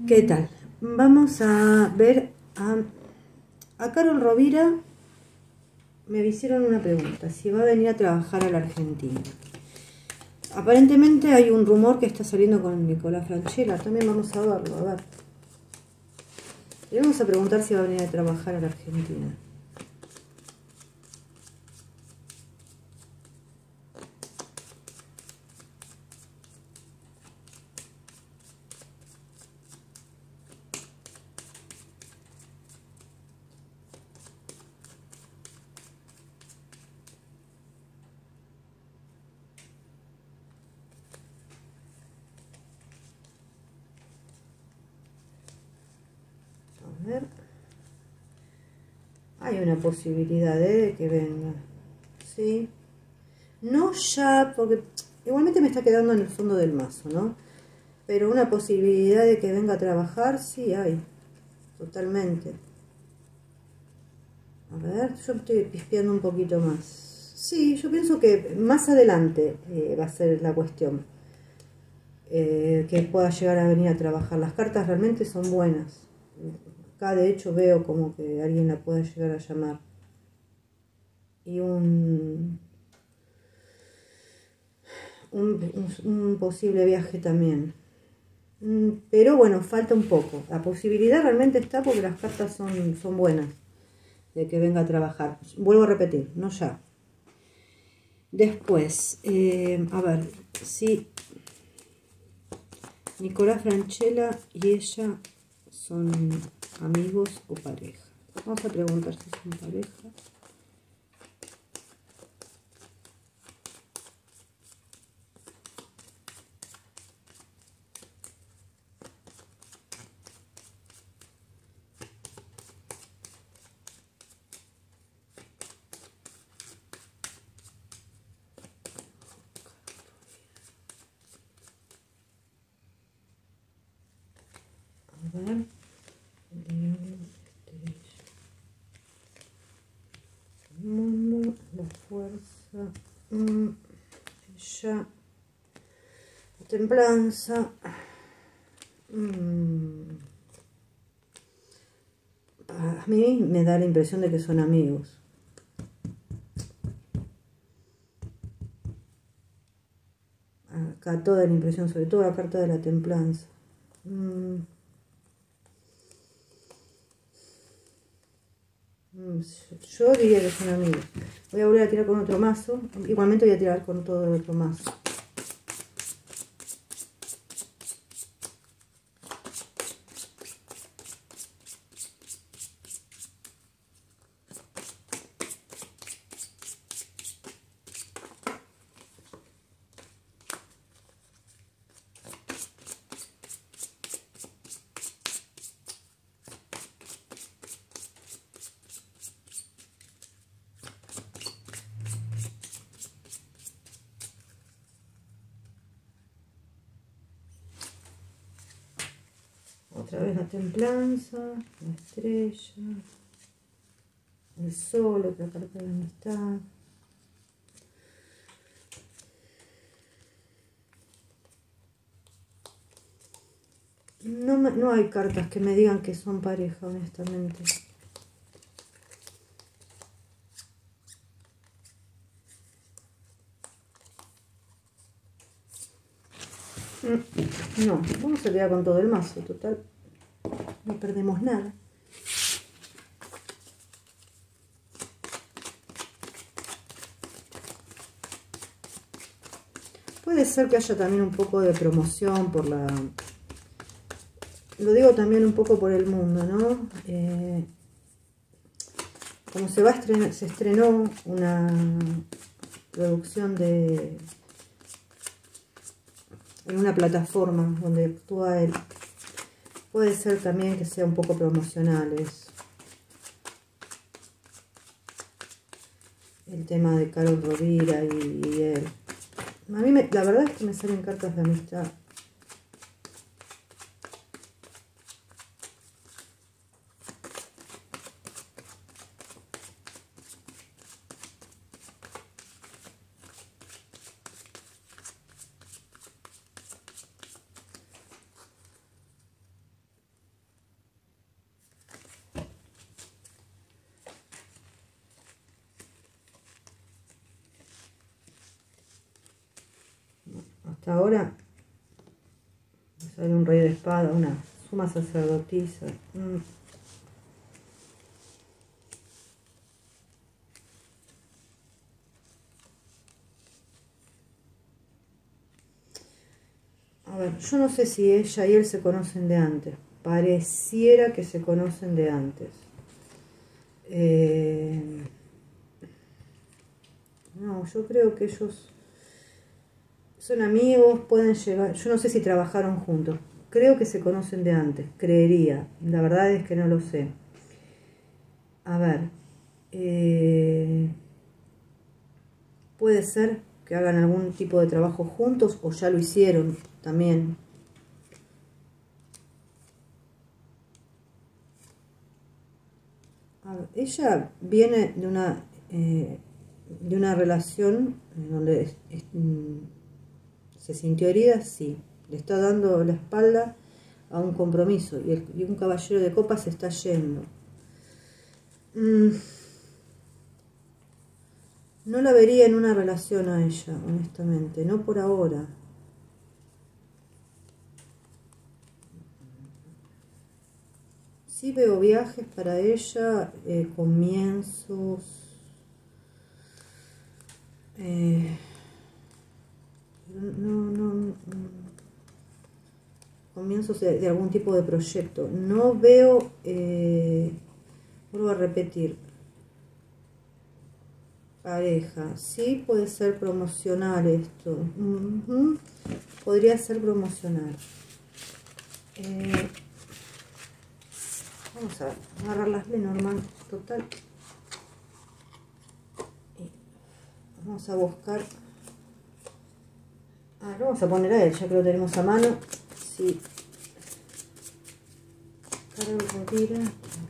¿Qué tal? Vamos a ver a Carol Rovira. Me hicieron una pregunta, si va a venir a trabajar a la Argentina. Aparentemente hay un rumor que está saliendo con Nicolás Franchella. También vamos a verlo, a ver. Le vamos a preguntar si va a venir a trabajar a la Argentina. A ver. Hay una posibilidad de que venga. Sí. No ya, porque igualmente me está quedando en el fondo del mazo, ¿no? Pero una posibilidad de que venga a trabajar, sí hay. Totalmente. A ver, yo estoy pispeando un poquito más. Sí, yo pienso que más adelante va a ser la cuestión. Que pueda llegar a venir a trabajar. Las cartas realmente son buenas. Acá de hecho veo como que alguien la pueda llegar a llamar. Y un posible viaje también. Pero bueno, falta un poco. La posibilidad realmente está porque las cartas son buenas de que venga a trabajar. Vuelvo a repetir, no ya. Después, a ver, si Nicolás Franchella y ella son amigos o pareja. Vamos a preguntar si son pareja. A ver. Mundo, la fuerza. Ella. La templanza. A mí me da la impresión de que son amigos. Acá toda la impresión, sobre todo la carta de la templanza. Yo diría que son amigos. Voy a volver a tirar con otro mazo. Igualmente voy a tirar con todo el otro mazo. Otra vez la templanza, la estrella, el sol, otra carta de amistad. No hay cartas que me digan que son pareja, honestamente. No, vamos a tirar con todo el mazo, total. No perdemos nada. Puede ser que haya también un poco de promoción por la... Lo digo también un poco por el mundo, ¿no? Como se estrenó una producción en una plataforma donde actúa él. Puede ser también que sea un poco promocional eso. El tema de Carol Rovira y él. A mí la verdad es que me salen cartas de amistad. Ahora sale un rey de espada, una suma sacerdotisa. A ver, yo no sé si ella y él se conocen de antes. Pareciera que se conocen de antes. No, yo creo que ellos son amigos, pueden llegar... Yo no sé si trabajaron juntos. Creo que se conocen de antes, creería. La verdad es que no lo sé. A ver. Puede ser que hagan algún tipo de trabajo juntos o ya lo hicieron también. A ver, ella viene de una relación donde se sintió herida, sí. Le está dando la espalda a un compromiso y un caballero de copas se está yendo. No la vería en una relación a ella, honestamente, no por ahora. Sí veo viajes para ella, comienzos. Comienzos de algún tipo de proyecto. No veo, vuelvo a repetir, pareja. Sí puede ser promocional esto. Podría ser promocional. Vamos a agarrar las Lenormand, total. Vamos a buscar. Lo vamos a poner a él, ya que lo tenemos a mano. Sí. Carol Rovira.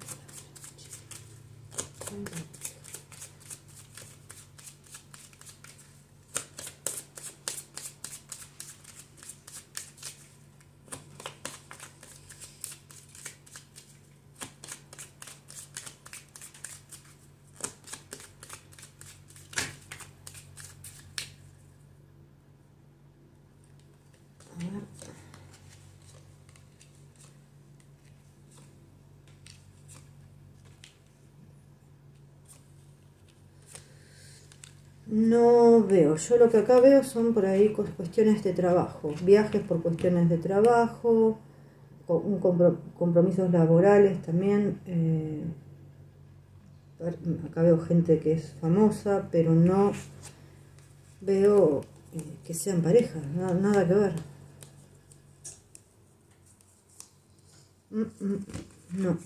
No veo, yo lo que acá veo son por ahí cuestiones de trabajo, viajes por cuestiones de trabajo, compromisos laborales también. Acá veo gente que es famosa, pero no veo que sean parejas, nada que ver. No.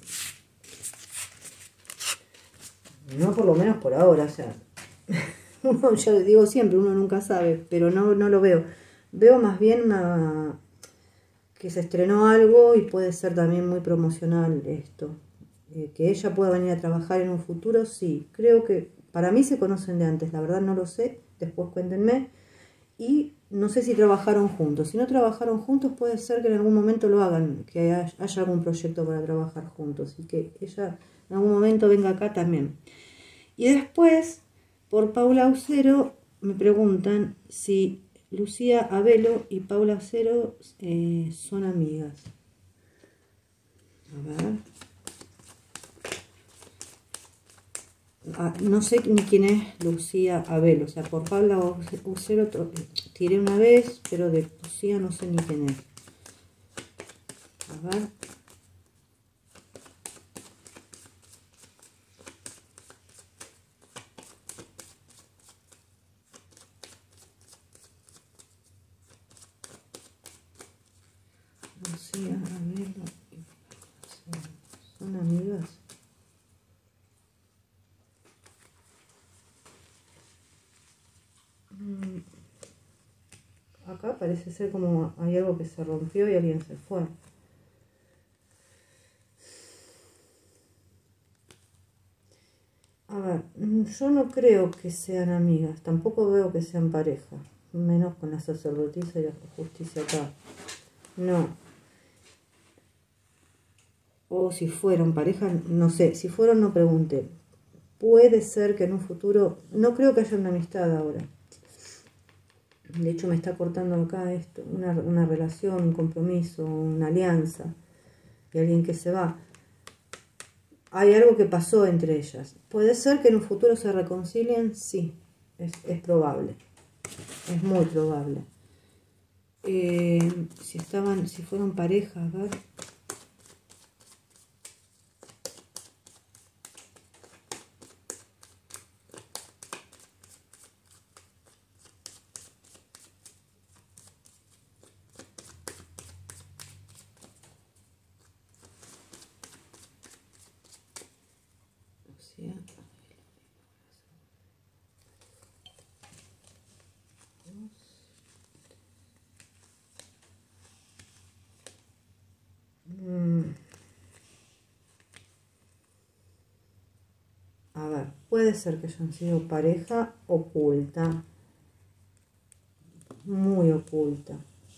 No por lo menos por ahora, o sea... Uno, ya digo siempre, uno nunca sabe, pero no lo veo. Veo más bien que se estrenó algo y puede ser también muy promocional esto. Que ella pueda venir a trabajar en un futuro, sí. Creo que para mí se conocen de antes, la verdad no lo sé, después cuéntenme. Y no sé si trabajaron juntos. Si no trabajaron juntos puede ser que en algún momento lo hagan, que haya algún proyecto para trabajar juntos y que ella en algún momento venga acá también. Y después... Por Paula Aucero me preguntan si Lucía Abelo y Paula Aucero son amigas. A ver. No sé ni quién es Lucía Abelo. O sea, por Paula Aucero tiré una vez, pero de Lucía no sé ni quién es. A ver. Lucía Abelo y son amigas. Acá parece ser como hay algo que se rompió y alguien se fue. A ver, yo no creo que sean amigas, tampoco veo que sean pareja, menos con la sacerdotisa y la justicia acá. No. O si fueron pareja, no sé, si fueron no pregunté. Puede ser que en un futuro, no creo que haya una amistad ahora. De hecho me está cortando acá esto, una relación, un compromiso, una alianza, y alguien que se va. Hay algo que pasó entre ellas. ¿Puede ser que en un futuro se reconcilien? Sí, es probable, es muy probable. Si fueron pareja, a ver. A ver, puede ser que hayan sido pareja oculta, muy oculta.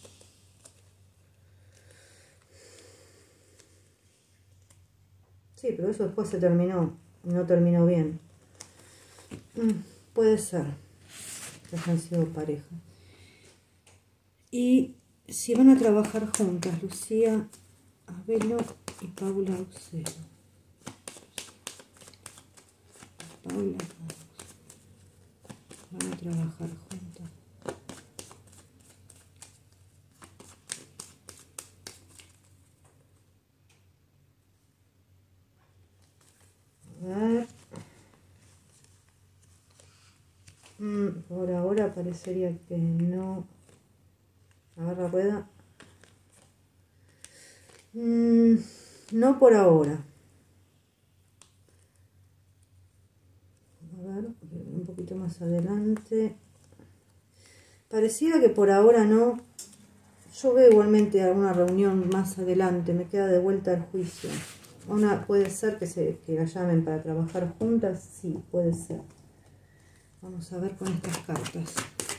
Sí, pero eso después se terminó, no terminó bien. Puede ser que hayan sido pareja. Y si van a trabajar juntas, Lucía Abelo y Paula Auxero. Paula van a trabajar juntas. A ver. Por ahora parecería que no. A ver la rueda. No por ahora. A ver, un poquito más adelante. Pareciera que por ahora no. Yo veo igualmente alguna reunión más adelante. Me queda de vuelta el juicio. Puede ser que la llamen para trabajar juntas. Sí, puede ser. Vamos a ver con estas cartas.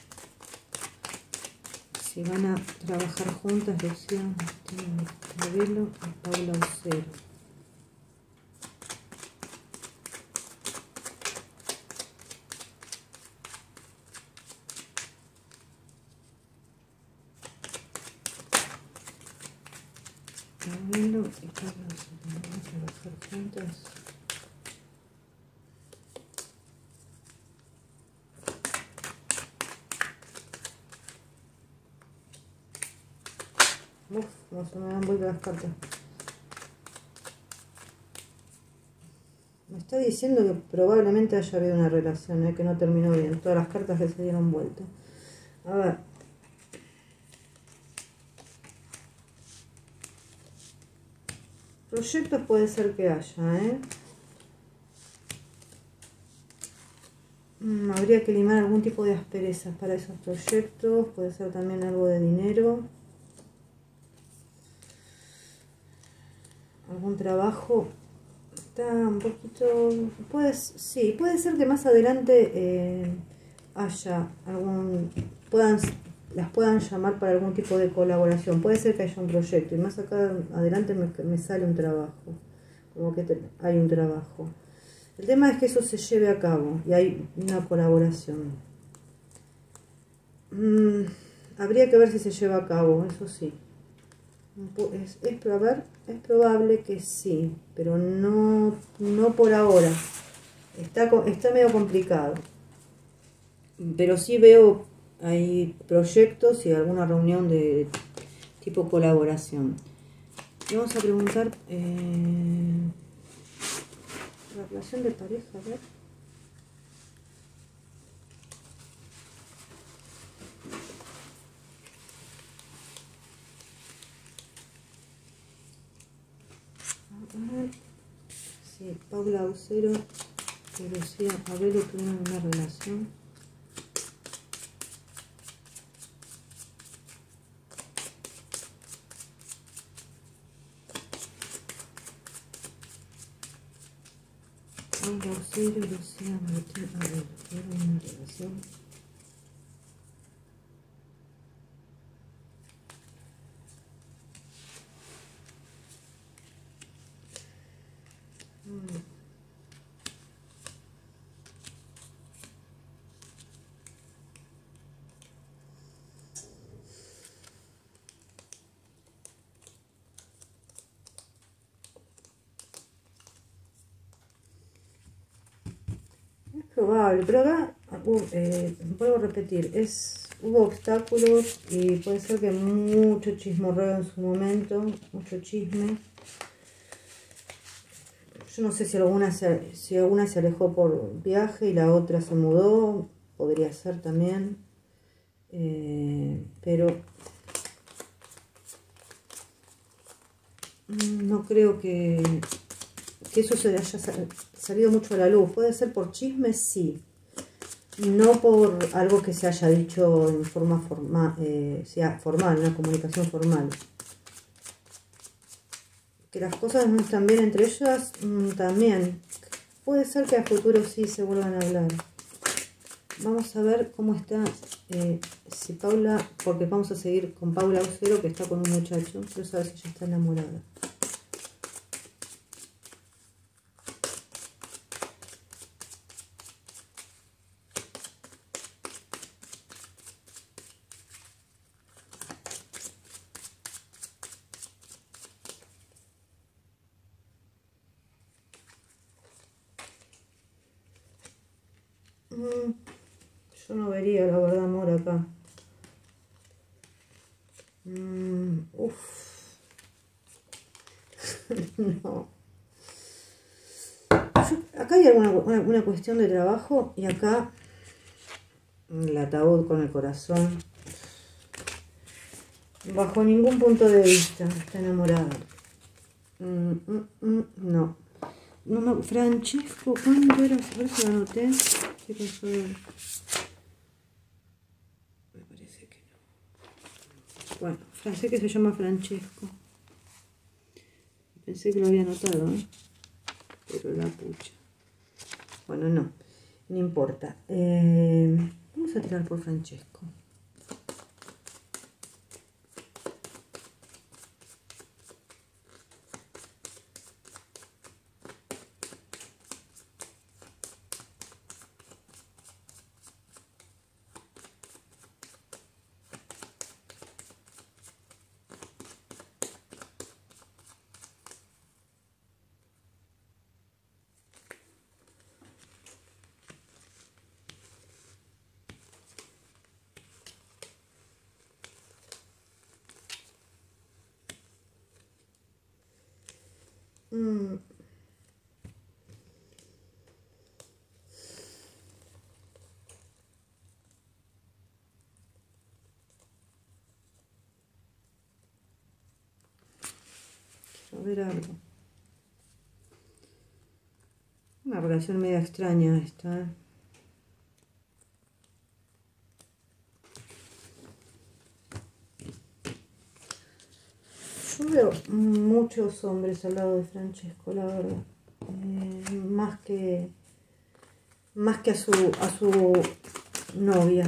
Si van a trabajar juntas, Lucía Abelo y Paula Auxero. Abelo y Paula Auxero. Van a trabajar juntas. Uf, como se me dan vuelta las cartas. Me está diciendo que probablemente haya habido una relación, que no terminó bien. Todas las cartas que se dieron vuelta. A ver. Proyectos puede ser que haya, habría que limar algún tipo de asperezas para esos proyectos. Puede ser también algo de dinero. Algún trabajo. Está un poquito. Sí, puede ser que más adelante haya algún. Las puedan llamar para algún tipo de colaboración. Puede ser que haya un proyecto y más acá adelante me sale un trabajo. Como que hay un trabajo. El tema es que eso se lleve a cabo y hay una colaboración. Habría que ver si se lleva a cabo, eso sí. Es probable que sí, pero no por ahora. Está medio complicado. Pero sí veo hay proyectos y alguna reunión de tipo colaboración. Y vamos a preguntar la relación de pareja, a ver. Sí, Paula Auxero y Lucía Abelo tuvieron una relación. Paula Auxero y Lucía Abelo tuvieron una relación. Probable, pero acá, vuelvo a repetir, hubo obstáculos y puede ser que mucho chismorreo en su momento, mucho chisme. Yo no sé si alguna se alejó por viaje y la otra se mudó, podría ser también, pero no creo que eso se haya salido mucho a la luz. Puede ser por chisme, sí. No por algo que se haya dicho en forma formal, una comunicación formal. Que las cosas no están bien entre ellas, también. Puede ser que a futuro sí se vuelvan a hablar. Vamos a ver cómo está, si Paula, porque vamos a seguir con Paula Ucero, que está con un muchacho. Quiero saber si ella está enamorada. Yo no vería, la verdad, amor acá. No. Acá hay alguna cuestión de trabajo y acá el ataúd con el corazón. Bajo ningún punto de vista está enamorada. No. Francesco, ¿cuándo era? A ver si lo anoté. ¿Qué pasó? Me parece que no. Bueno, sé que se llama Francesco. Pensé que lo había anotado, ¿eh? Pero la pucha. Bueno, no importa. Vamos a tirar por Francesco. Quiero ver algo. Una relación media extraña esta, ¿eh? Yo veo muchos hombres al lado de Francesco, la verdad. Más que a su novia.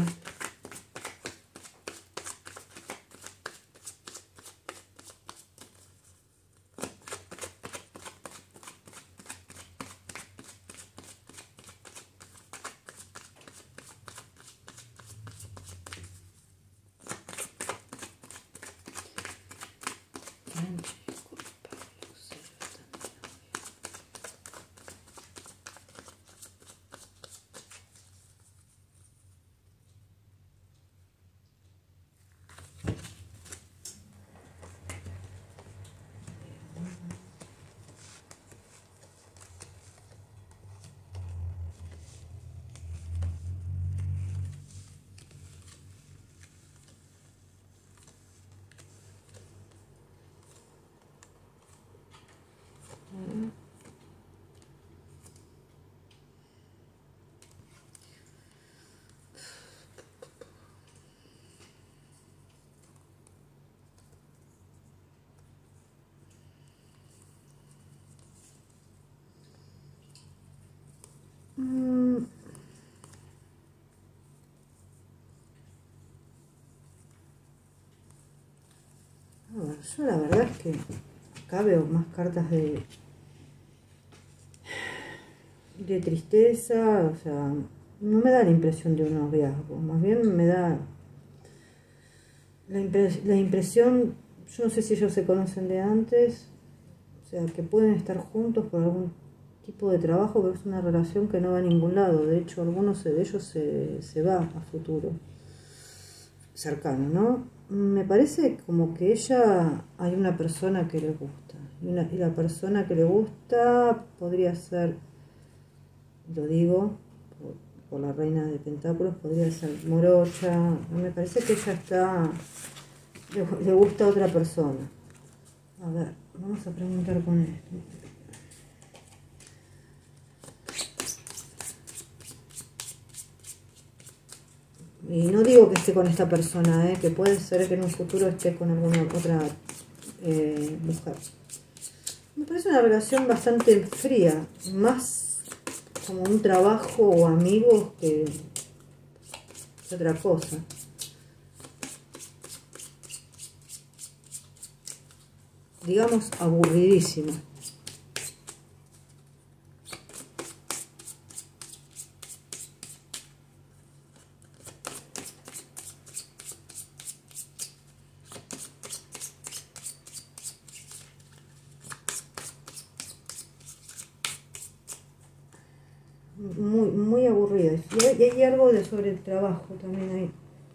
Yo la verdad es que acá veo más cartas de tristeza, o sea, no me da la impresión de un noviazgo, más bien me da la impresión, yo no sé si ellos se conocen de antes, o sea, que pueden estar juntos por algún tipo de trabajo, pero es una relación que no va a ningún lado. De hecho, algunos de ellos se va a futuro cercano, ¿no? Me parece como que ella hay una persona que le gusta. Y la persona que le gusta podría ser, lo digo por la reina de pentáculos, podría ser morocha. Me parece que ella le gusta a otra persona. A ver, vamos a preguntar con él. Y no digo que esté con esta persona, que puede ser que en un futuro esté con alguna otra mujer. Me parece una relación bastante fría, más como un trabajo o amigos que otra cosa. Digamos, aburridísima. Muy aburrida. Y hay algo sobre el trabajo también ahí.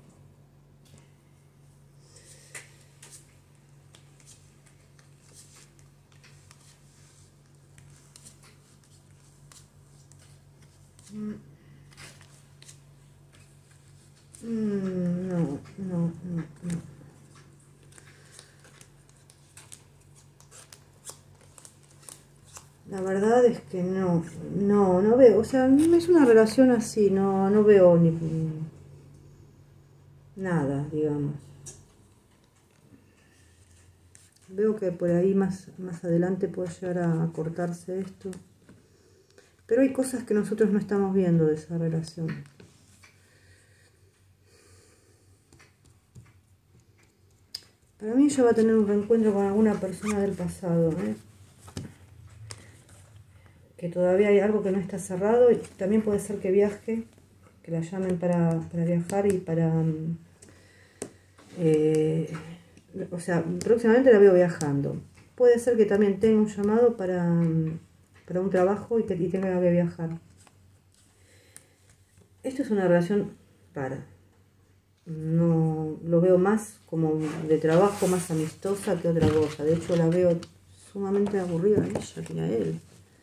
No. La verdad es que no veo, o sea, es una relación así, no veo ni nada, digamos. Veo que por ahí más adelante puede llegar a cortarse esto. Pero hay cosas que nosotros no estamos viendo de esa relación. Para mí ella va a tener un reencuentro con alguna persona del pasado, que todavía hay algo que no está cerrado, y también puede ser que viaje, que la llamen para viajar y para... o sea, próximamente la veo viajando. Puede ser que también tenga un llamado para un trabajo y tenga que viajar. Esto es una relación rara. No lo veo más como de trabajo, más amistosa que otra cosa. De hecho, la veo sumamente aburrida a ella que a él.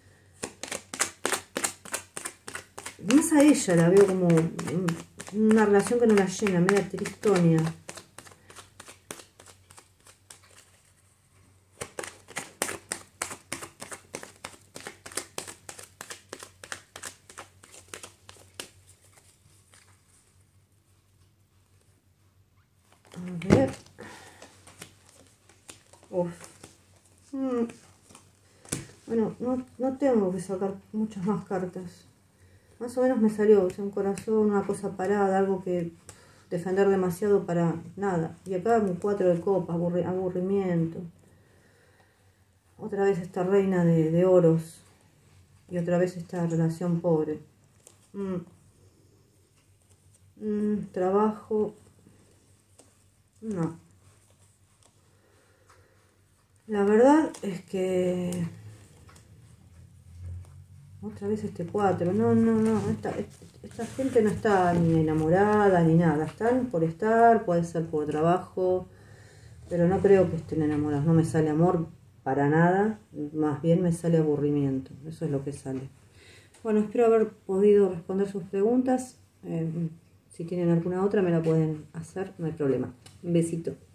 Más a ella la veo como una relación que no la llena, media tristonia. A ver. Uf. Bueno, no tengo que sacar muchas más cartas. Más o menos me salió, o sea, un corazón, una cosa parada, algo que defender demasiado para nada. Y acá un 4 de copas, aburrimiento. Otra vez esta reina de oros. Y otra vez esta relación pobre. Trabajo. No. La verdad es que... Otra vez este 4. No. Esta gente no está ni enamorada ni nada. Están por estar, puede ser por trabajo. Pero no creo que estén enamorados. No me sale amor para nada. Más bien me sale aburrimiento. Eso es lo que sale. Bueno, espero haber podido responder sus preguntas. Si tienen alguna otra me la pueden hacer. No hay problema. Un besito.